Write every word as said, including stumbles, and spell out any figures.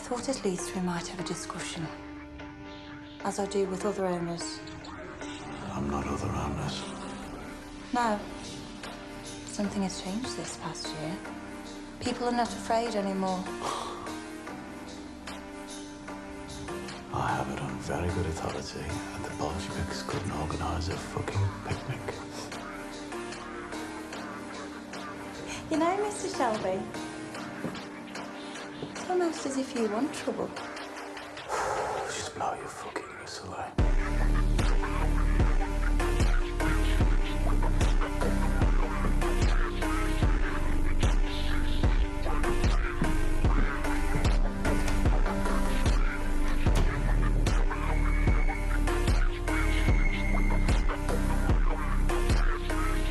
thought at least we might have a discussion, as I do with other owners. I'm not other owners. No. Something has changed this past year. People are not afraid anymore. I have it on very good authority that the Bolsheviks couldn't organise a fucking picnic. You know, Mister Shelby, it's almost as if you want trouble. Just blow your fucking whistle, eh?